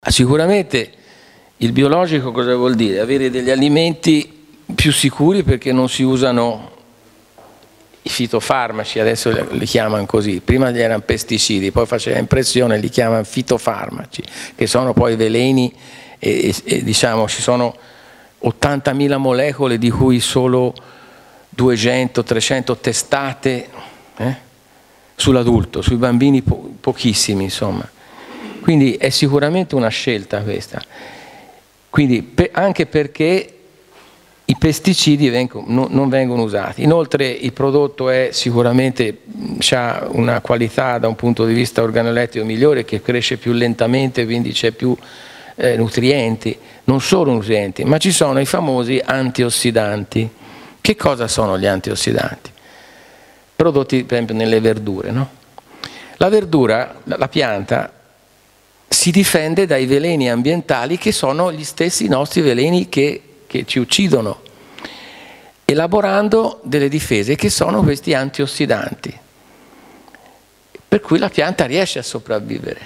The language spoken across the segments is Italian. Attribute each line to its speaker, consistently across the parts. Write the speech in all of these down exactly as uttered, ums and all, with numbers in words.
Speaker 1: Sicuramente il biologico cosa vuol dire? Avere degli alimenti più sicuri perché non si usano i fitofarmaci, adesso li chiamano così, prima gli erano pesticidi, poi faceva impressione, li chiamano fitofarmaci, che sono poi veleni e, e, e diciamo ci sono ottantamila molecole di cui solo duecento trecento testate eh, sull'adulto, sui bambini po pochissimi insomma. Quindi è sicuramente una scelta questa. Quindi per, anche perché i pesticidi vengono, no, non vengono usati. Inoltre il prodotto è sicuramente, ha una qualità da un punto di vista organolettico migliore, che cresce più lentamente, quindi c'è più eh, nutrienti. Non solo nutrienti, ma ci sono i famosi antiossidanti. Che cosa sono gli antiossidanti? Prodotti per esempio nelle verdure, no? La verdura, la pianta, si difende dai veleni ambientali che sono gli stessi nostri veleni che, che ci uccidono, elaborando delle difese che sono questi antiossidanti, per cui la pianta riesce a sopravvivere,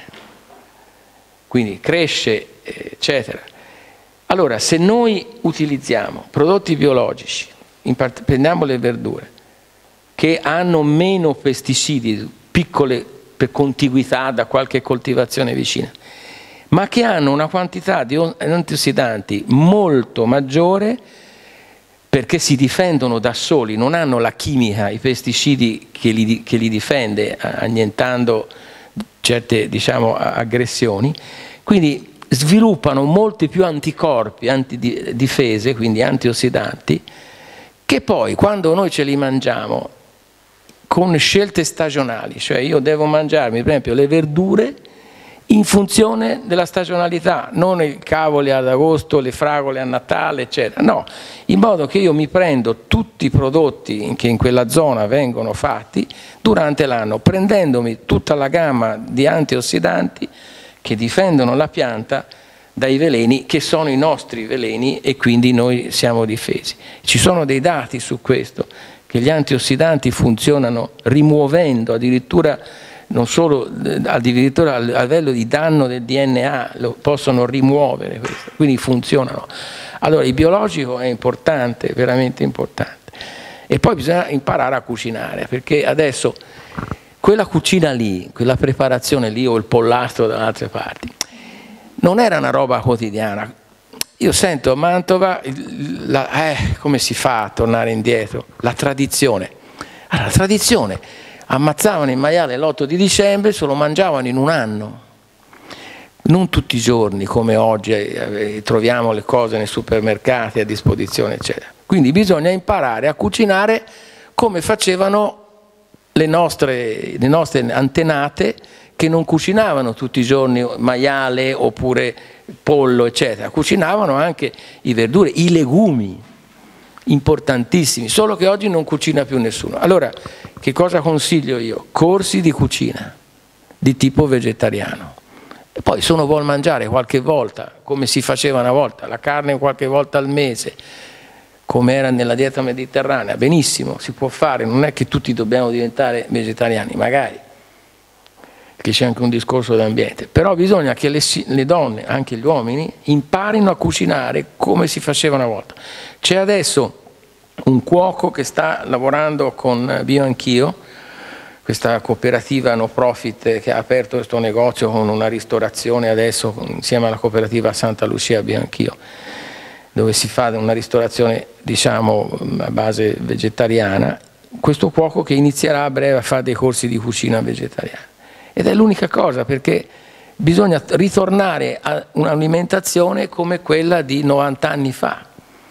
Speaker 1: quindi cresce, eccetera. Allora, se noi utilizziamo prodotti biologici, in part- prendiamo le verdure, che hanno meno pesticidi, piccole per contiguità da qualche coltivazione vicina, ma che hanno una quantità di antiossidanti molto maggiore perché si difendono da soli, non hanno la chimica, i pesticidi che li, che li difende annientando certe, diciamo, aggressioni, quindi sviluppano molti più anticorpi, antidifese, quindi antiossidanti, che poi quando noi ce li mangiamo con scelte stagionali, cioè io devo mangiarmi per esempio le verdure in funzione della stagionalità, non i cavoli ad agosto, le fragole a Natale, eccetera, no, in modo che io mi prendo tutti i prodotti che in quella zona vengono fatti durante l'anno, prendendomi tutta la gamma di antiossidanti che difendono la pianta dai veleni che sono i nostri veleni e quindi noi siamo difesi. Ci sono dei dati su questo, che gli antiossidanti funzionano rimuovendo addirittura, non solo addirittura a livello di danno del D N A, lo possono rimuovere questo, quindi funzionano. Allora il biologico è importante, veramente importante. E poi bisogna imparare a cucinare, perché adesso quella cucina lì, quella preparazione lì o il pollastro da altre parti, non era una roba quotidiana. Io sento a Mantova, la, eh, come si fa a tornare indietro? La tradizione. Allora, la tradizione, ammazzavano il maiale l'otto di dicembre, se lo mangiavano in un anno. Non tutti i giorni, come oggi eh, troviamo le cose nei supermercati a disposizione, eccetera. Quindi bisogna imparare a cucinare come facevano le nostre, le nostre antenate, che non cucinavano tutti i giorni maiale oppure pollo, eccetera, cucinavano anche i verdure, i legumi, importantissimi, solo che oggi non cucina più nessuno. Allora, che cosa consiglio io? Corsi di cucina di tipo vegetariano. E poi se uno vuol mangiare qualche volta, come si faceva una volta, la carne qualche volta al mese, come era nella dieta mediterranea, benissimo, si può fare, non è che tutti dobbiamo diventare vegetariani, magari, che c'è anche un discorso d'ambiente, però bisogna che le, le donne, anche gli uomini, imparino a cucinare come si faceva una volta. C'è adesso un cuoco che sta lavorando con Bio Anch'io, questa cooperativa no profit che ha aperto questo negozio con una ristorazione adesso insieme alla cooperativa Santa Lucia Bio Anch'io, dove si fa una ristorazione diciamo a base vegetariana. Questo cuoco che inizierà a breve a fare dei corsi di cucina vegetariana. Ed è l'unica cosa, perché bisogna ritornare a un'alimentazione come quella di novanta anni fa,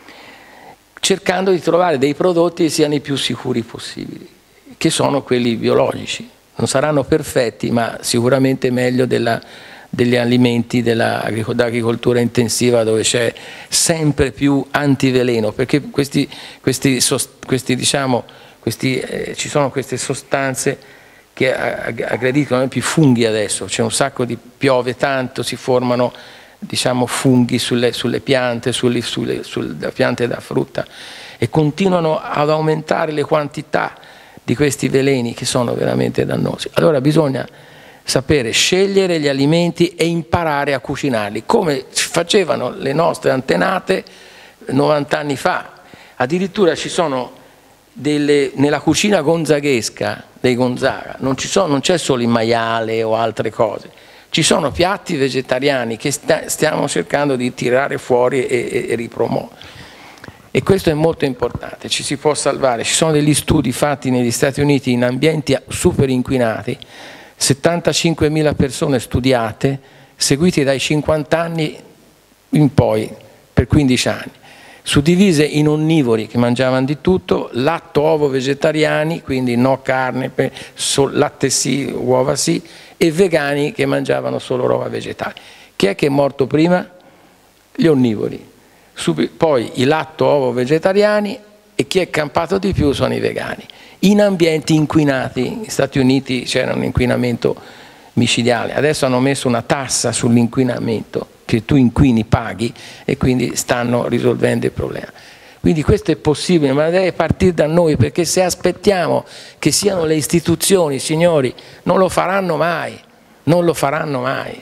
Speaker 1: cercando di trovare dei prodotti che siano i più sicuri possibili, che sono quelli biologici. Non saranno perfetti, ma sicuramente meglio della, degli alimenti dell'agricoltura intensiva, dove c'è sempre più antiveleno, perché questi, questi, questi, diciamo, questi, eh, ci sono queste sostanze che aggrediscono più funghi adesso, c'è un sacco di piove tanto, si formano diciamo funghi sulle, sulle piante, sulle, sulle, sulle piante da frutta e continuano ad aumentare le quantità di questi veleni che sono veramente dannosi. Allora bisogna sapere scegliere gli alimenti e imparare a cucinarli, come facevano le nostre antenate novanta anni fa. Addirittura ci sono delle, nella cucina gonzaghesca dei Gonzaga, non c'è solo il maiale o altre cose, ci sono piatti vegetariani che sta, stiamo cercando di tirare fuori e, e, e ripromuovere. E questo è molto importante, ci si può salvare. Ci sono degli studi fatti negli Stati Uniti in ambienti super inquinati, settantacinquemila persone studiate, seguite dai cinquanta anni in poi, per quindici anni, suddivise in onnivori che mangiavano di tutto, latte, uovo vegetariani, quindi no carne, latte sì, uova sì, e vegani che mangiavano solo roba vegetale. Chi è che è morto prima? Gli onnivori. Poi i latte, uovo vegetariani, e chi è campato di più sono i vegani. In ambienti inquinati, negli Stati Uniti c'era un inquinamento micidiale, adesso hanno messo una tassa sull'inquinamento, che tu inquini paghi, e quindi stanno risolvendo il problema. Quindi questo è possibile, ma deve partire da noi, perché se aspettiamo che siano le istituzioni, signori, non lo faranno mai, non lo faranno mai.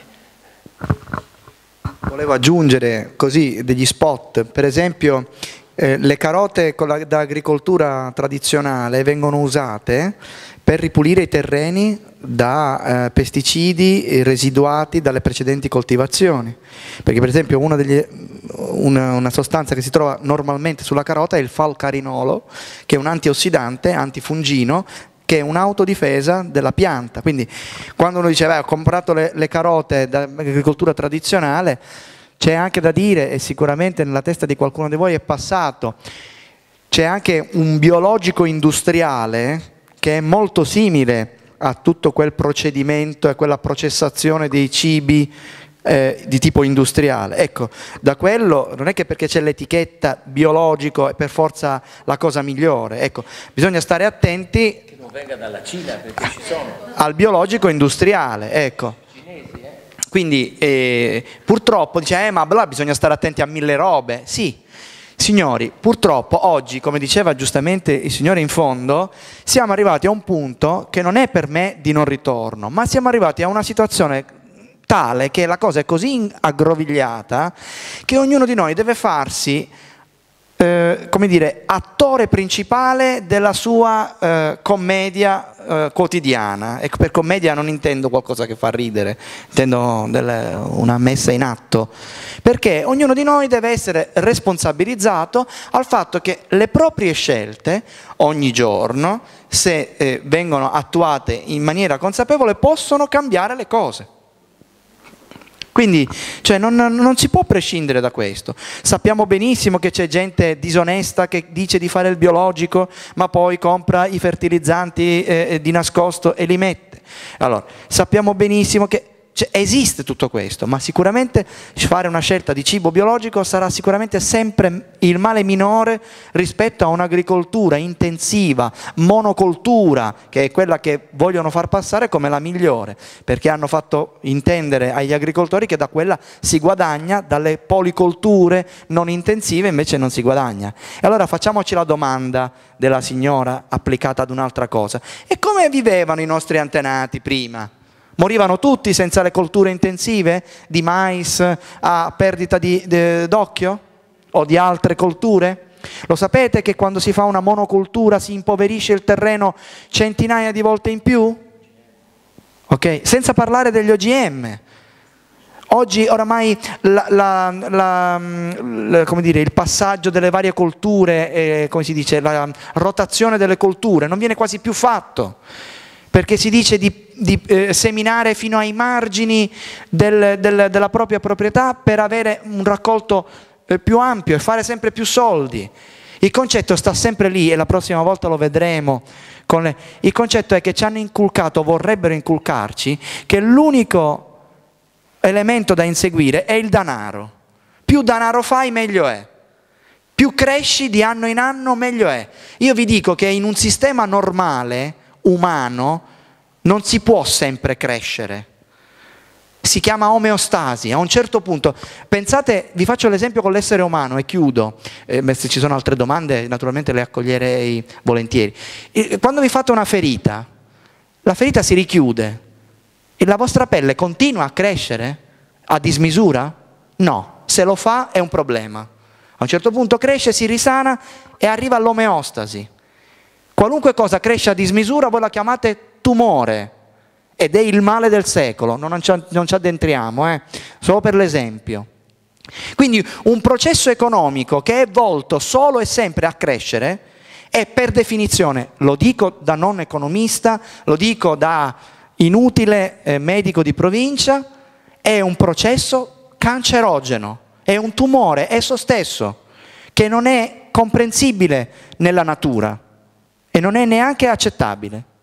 Speaker 2: Volevo aggiungere così degli spot, per esempio eh, le carote con la, da agricoltura tradizionale vengono usate per ripulire i terreni da eh, pesticidi residuati dalle precedenti coltivazioni, perché per esempio una, degli, una, una sostanza che si trova normalmente sulla carota è il falcarinolo, che è un antiossidante, antifungino, che è un'autodifesa della pianta. Quindi quando uno dice beh, ho comprato le, le carote dall'agricoltura tradizionale, c'è anche da dire, e sicuramente nella testa di qualcuno di voi è passato, c'è anche un biologico industriale che è molto simile a tutto quel procedimento e quella processazione dei cibi eh, di tipo industriale. Ecco, da quello non è che perché c'è l'etichetta biologico è per forza la cosa migliore. Ecco, bisogna stare attenti
Speaker 1: venga dalla Cina, perché ci sono
Speaker 2: al biologico industriale, ecco.
Speaker 1: Cinesi, eh?
Speaker 2: Quindi eh, purtroppo dice eh, ma bla, bisogna stare attenti a mille robe. Sì, signori, purtroppo oggi, come diceva giustamente il signore in fondo, siamo arrivati a un punto che non è per me di non ritorno, ma siamo arrivati a una situazione tale che la cosa è così aggrovigliata che ognuno di noi deve farsi Eh, come dire, attore principale della sua eh, commedia eh, quotidiana. E per commedia non intendo qualcosa che fa ridere, intendo delle, una messa in atto, perché ognuno di noi deve essere responsabilizzato al fatto che le proprie scelte ogni giorno, se eh, vengono attuate in maniera consapevole, possono cambiare le cose. Quindi cioè, non, non si può prescindere da questo. Sappiamo benissimo che c'è gente disonesta che dice di fare il biologico ma poi compra i fertilizzanti eh, di nascosto e li mette. Allora, sappiamo benissimo che cioè, esiste tutto questo, ma sicuramente fare una scelta di cibo biologico sarà sicuramente sempre il male minore rispetto a un'agricoltura intensiva, monocoltura, che è quella che vogliono far passare come la migliore, perché hanno fatto intendere agli agricoltori che da quella si guadagna, dalle policolture non intensive invece non si guadagna. E allora facciamoci la domanda della signora applicata ad un'altra cosa: e come vivevano i nostri antenati prima? Morivano tutti senza le colture intensive di mais a perdita d'occhio o di altre colture? Lo sapete che quando si fa una monocultura si impoverisce il terreno centinaia di volte in più? Okay? Senza parlare degli O G M. Oggi oramai la, la, la, la, come dire, il passaggio delle varie colture, eh, come si dice, la rotazione delle colture non viene quasi più fatto, perché si dice di, di eh, seminare fino ai margini del, del, della propria proprietà per avere un raccolto eh, più ampio e fare sempre più soldi. Il concetto sta sempre lì e la prossima volta lo vedremo. Con le... Il concetto è che ci hanno inculcato, vorrebbero inculcarci, che l'unico elemento da inseguire è il denaro. Più denaro fai meglio è. Più cresci di anno in anno meglio è. Io vi dico che in un sistema normale umano non si può sempre crescere, si chiama omeostasi. A un certo punto, pensate, vi faccio l'esempio con l'essere umano e chiudo, eh, se ci sono altre domande naturalmente le accoglierei volentieri. E quando vi fate una ferita, la ferita si richiude, E la vostra pelle continua a crescere a dismisura? No, se lo fa è un problema. A un certo punto cresce, si risana e arriva all'omeostasi. Qualunque cosa cresce a dismisura voi la chiamate tumore ed è il male del secolo, non ci, non ci addentriamo, eh? Solo per l'esempio. Quindi un processo economico che è volto solo e sempre a crescere è per definizione, lo dico da non economista, lo dico da inutile eh, medico di provincia, è un processo cancerogeno, è un tumore esso stesso, che non è comprensibile nella natura e non è neanche accettabile.